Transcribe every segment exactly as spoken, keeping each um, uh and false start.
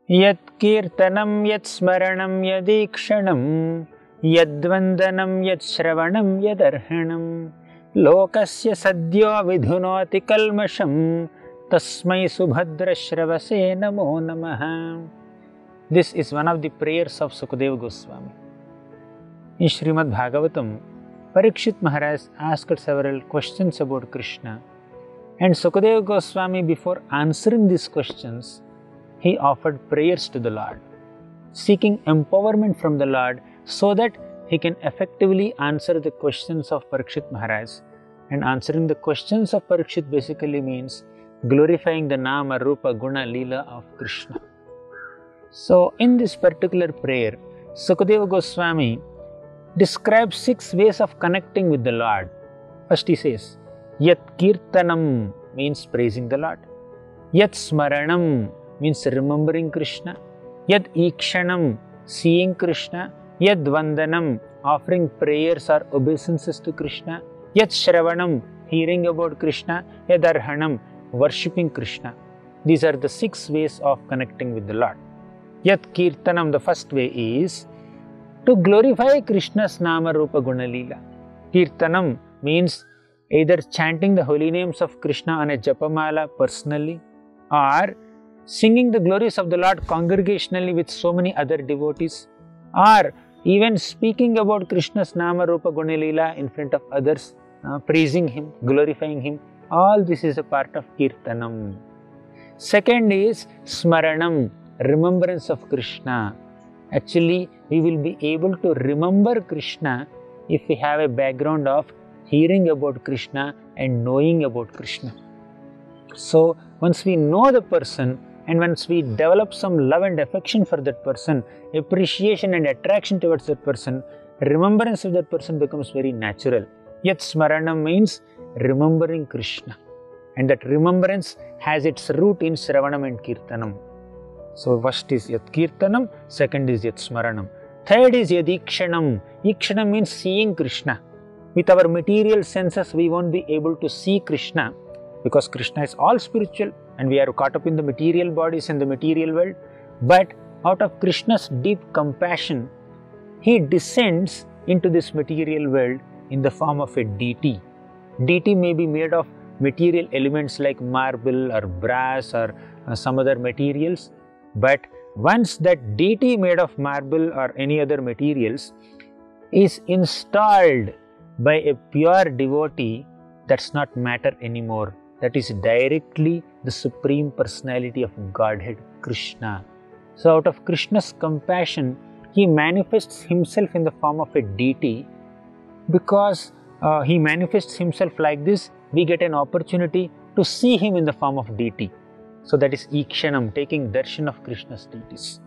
Yat kirtanam yat smaranam yadikshanam yadvandanam yat shravanam yadarhanam lokasya sadyo vidhunoti kalmasham tasmai subhadra shravase namo namaha. This is one of the prayers of Sukadeva Goswami. In Srimad Bhagavatam, Parikshit Maharaj asked several questions about Krishna, and Sukadeva Goswami, before answering these questions, he offered prayers to the Lord, seeking empowerment from the Lord so that he can effectively answer the questions of Parikshit Maharaj. And answering the questions of Parikshit basically means glorifying the Nama, Rupa, Guna, Leela of Krishna. So, in this particular prayer, Sukadeva Goswami describes six ways of connecting with the Lord. First he says, Yat Kirtanam means praising the Lord. Yat Smaranam means remembering Krishna. Yat Ikshanam, seeing Krishna. Yat Vandanam, offering prayers or obeisances to Krishna. Yat Shravanam, hearing about Krishna. Yat Arhanam, worshipping Krishna. These are the six ways of connecting with the Lord. Yat Kirtanam, the first way is to glorify Krishna's Nama, Rupa, Guna, Leela. Kirtanam means either chanting the holy names of Krishna on a Japamala personally, or singing the glories of the Lord congregationally with so many other devotees, or even speaking about Krishna's Nama, Rupa, Guna, Leela in front of others, uh, praising Him, glorifying Him. All this is a part of Kirtanam. Second is Smaranam, remembrance of Krishna. Actually, we will be able to remember Krishna if we have a background of hearing about Krishna and knowing about Krishna. So, once we know the person and once we develop some love and affection for that person, appreciation and attraction towards that person, remembrance of that person becomes very natural. Yat Smaranam means remembering Krishna, and that remembrance has its root in Shravanam and Kirtanam. So, first is Yat Kirtanam, second is Yat Smaranam. Third is Yat Ikshanam. Ikshanam means seeing Krishna. With our material senses, we won't be able to see Krishna because Krishna is all spiritual and we are caught up in the material bodies and the material world. But out of Krishna's deep compassion, He descends into this material world in the form of a deity. Deity may be made of material elements like marble or brass or uh, some other materials. But once that deity made of marble or any other materials is installed by a pure devotee, that's not matter anymore. That is directly the Supreme Personality of Godhead, Krishna. So out of Krishna's compassion, He manifests Himself in the form of a deity. Because uh, He manifests Himself like this, we get an opportunity to see Him in the form of deity. So that is Ikshanam, taking darshan of Krishna's deities.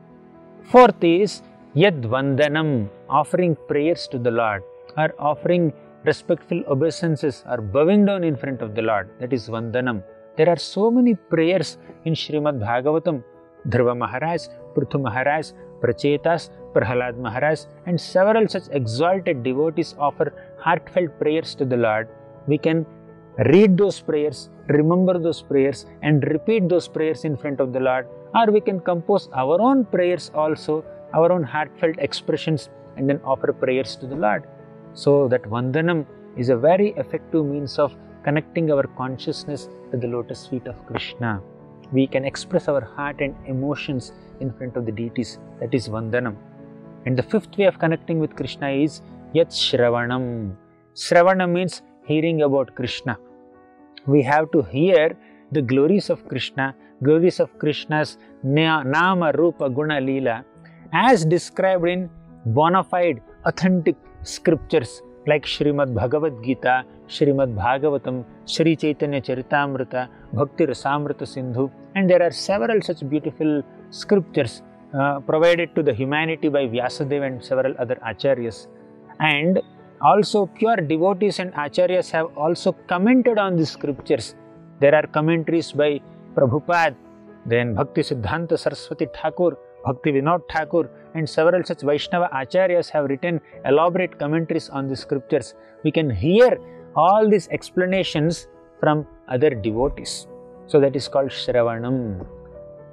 Fourth is Yad Vandanam, offering prayers to the Lord, or offering respectful obeisances or bowing down in front of the Lord. That is Vandanam. There are so many prayers in Srimad Bhagavatam. Dhruva Maharaj, Prithu Maharaj, Prachetas, Prahalad Maharaj, and several such exalted devotees offer heartfelt prayers to the Lord. We can read those prayers, remember those prayers, and repeat those prayers in front of the Lord, or we can compose our own prayers also, our own heartfelt expressions, and then offer prayers to the Lord. So that Vandanam is a very effective means of connecting our consciousness to the lotus feet of Krishna. We can express our heart and emotions in front of the deities. That is Vandanam. And the fifth way of connecting with Krishna is Yat Shravanam. Shravanam means hearing about Krishna. We have to hear the glories of Krishna, glories of Krishna's Nama, Rupa, Guna, Leela, as described in bona fide, authentic scriptures like Srimad Bhagavad Gita, Srimad Bhagavatam, Sri Chaitanya Charitamrita, Bhakti Rasamrita Sindhu, and there are several such beautiful scriptures uh, provided to the humanity by Vyasadeva and several other acharyas. And also pure devotees and acharyas have also commented on these scriptures. There are commentaries by Prabhupada, then Bhakti Siddhanta Saraswati Thakur, Bhakti Vinod Thakur, and several such Vaishnava acharyas have written elaborate commentaries on the scriptures. We can hear all these explanations from other devotees. So that is called Shravanam.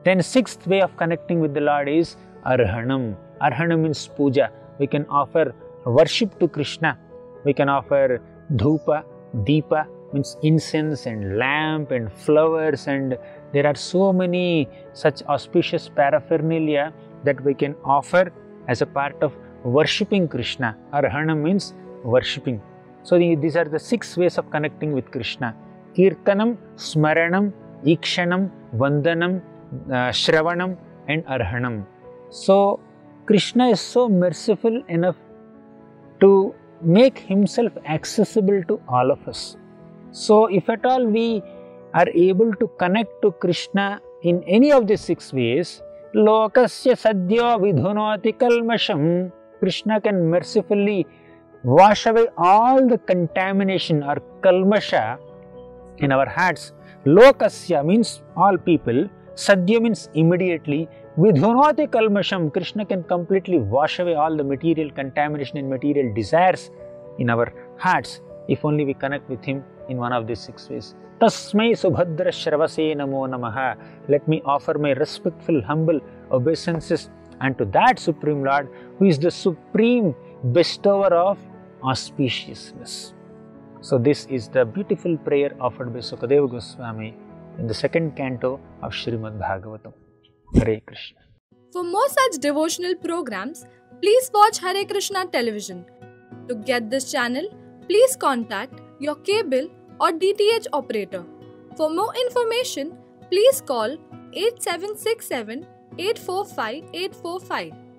Then sixth way of connecting with the Lord is Arhanam. Arhanam means puja. We can offer worship to Krishna. We can offer dhupa, deepa, means incense and lamp and flowers, and there are so many such auspicious paraphernalia that we can offer as a part of worshipping Krishna. Arhanam means worshipping. So the, these are the six ways of connecting with Krishna. Kirtanam, Smaranam, Ikshanam, Vandanam, uh, Shravanam and Arhanam. So Krishna is so merciful enough to make himself accessible to all of us. So if at all we are able to connect to Krishna in any of these six ways, Lokasya sadhyo vidhunoti kalmasham, Krishna can mercifully wash away all the contamination or kalmasha in our hearts. Lokasya means all people, sadhya means immediately, vidhunoti kalmasham, Krishna can completely wash away all the material contamination and material desires in our hearts if only we connect with him in one of these six ways. Tasmai Subhadra Shravase Namo Namaha. Let me offer my respectful, humble obeisances unto that Supreme Lord who is the supreme bestower of auspiciousness. So this is the beautiful prayer offered by Sukadeva Goswami in the second canto of Srimad Bhagavatam. Hare Krishna. For more such devotional programs, please watch Hare Krishna television. To get this channel, please contact your cable or D T H operator. For more information, please call eight seven six seven, eight four five, eight four five.